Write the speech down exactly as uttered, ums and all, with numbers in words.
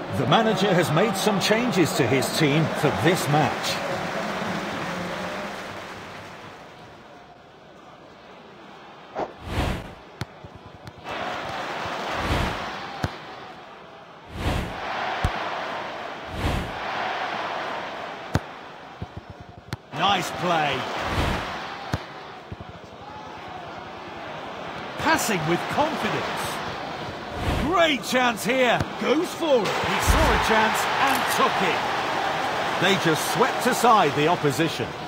The manager has made some changes to his team for this match. Nice play. Passing with confidence. Great chance here. Goes for it. He saw a chance and took it. They just swept aside the opposition.